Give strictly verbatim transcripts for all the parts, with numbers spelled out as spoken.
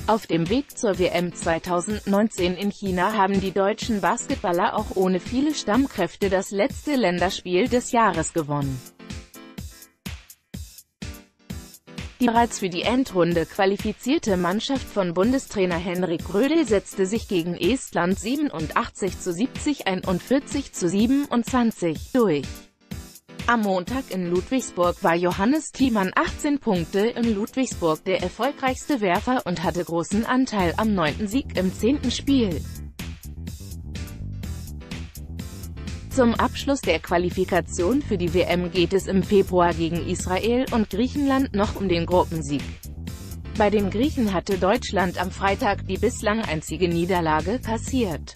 Auf dem Weg zur W M zweitausendneunzehn in China haben die deutschen Basketballer auch ohne viele Stammkräfte das letzte Länderspiel des Jahres gewonnen. Die bereits für die Endrunde qualifizierte Mannschaft von Bundestrainer Henrik Rödel setzte sich gegen Estland siebenundachtzig zu siebzig, einundvierzig zu siebenundzwanzig durch. Am Montag in Ludwigsburg war Johannes Thiemann achtzehn Punkte in Ludwigsburg der erfolgreichste Werfer und hatte großen Anteil am neunten Sieg im zehnten Spiel. Zum Abschluss der Qualifikation für die W M geht es im Februar gegen Israel und Griechenland noch um den Gruppensieg. Bei den Griechen hatte Deutschland am Freitag die bislang einzige Niederlage kassiert.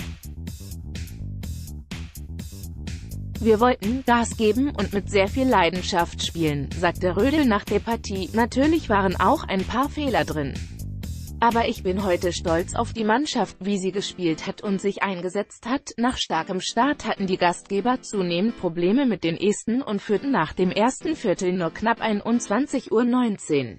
Wir wollten Gas geben und mit sehr viel Leidenschaft spielen, sagte Rödel nach der Partie. Natürlich waren auch ein paar Fehler drin. Aber ich bin heute stolz auf die Mannschaft, wie sie gespielt hat und sich eingesetzt hat. Nach starkem Start hatten die Gastgeber zunehmend Probleme mit den Esten und führten nach dem ersten Viertel nur knapp einundzwanzig Uhr neunzehn.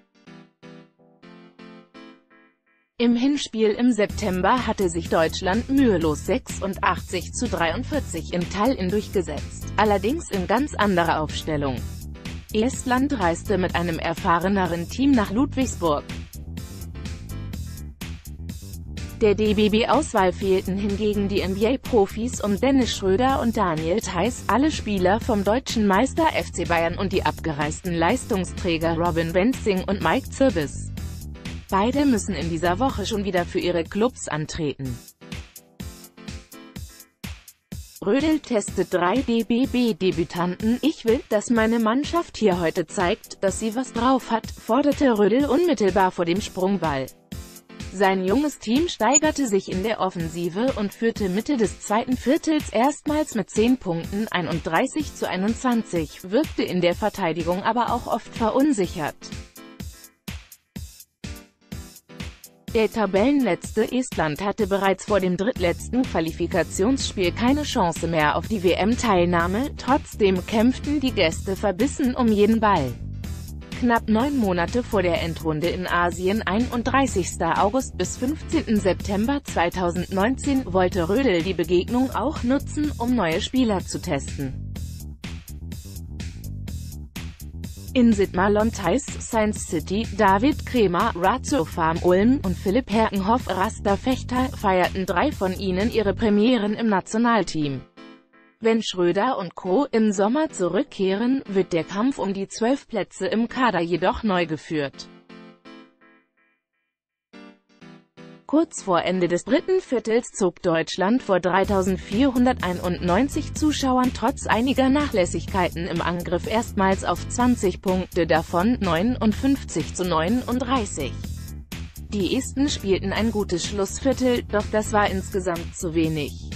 Im Hinspiel im September hatte sich Deutschland mühelos sechsundachtzig zu dreiundvierzig in Tallinn durchgesetzt, allerdings in ganz anderer Aufstellung. Estland reiste mit einem erfahreneren Team nach Ludwigsburg. Der D B B-Auswahl fehlten hingegen die N B A-Profis um Dennis Schröder und Daniel Theis, alle Spieler vom deutschen Meister F C Bayern und die abgereisten Leistungsträger Robin Benzing und Mike Zirbis. Beide müssen in dieser Woche schon wieder für ihre Clubs antreten. Rödel testet drei D B B-Debütanten. Ich will, dass meine Mannschaft hier heute zeigt, dass sie was drauf hat, forderte Rödel unmittelbar vor dem Sprungball. Sein junges Team steigerte sich in der Offensive und führte Mitte des zweiten Viertels erstmals mit zehn Punkten, einunddreißig zu einundzwanzig, wirkte in der Verteidigung aber auch oft verunsichert. Der Tabellenletzte Estland hatte bereits vor dem drittletzten Qualifikationsspiel keine Chance mehr auf die W M-Teilnahme, trotzdem kämpften die Gäste verbissen um jeden Ball. Knapp neun Monate vor der Endrunde in Asien, einunddreißigsten August bis fünfzehnten September zweitausendneunzehn, wollte Rödel die Begegnung auch nutzen, um neue Spieler zu testen. In Sigma-Lon Theis, Science City, David Krämer, Ratio Farm Ulm und Philipp Herkenhoff, Raster Fechter, feierten drei von ihnen ihre Premieren im Nationalteam. Wenn Schröder und Co. im Sommer zurückkehren, wird der Kampf um die zwölf Plätze im Kader jedoch neu geführt. Kurz vor Ende des dritten Viertels zog Deutschland vor dreitausendvierhunderteinundneunzig Zuschauern trotz einiger Nachlässigkeiten im Angriff erstmals auf zwanzig Punkte davon, neunundfünfzig zu neununddreißig. Die Esten spielten ein gutes Schlussviertel, doch das war insgesamt zu wenig.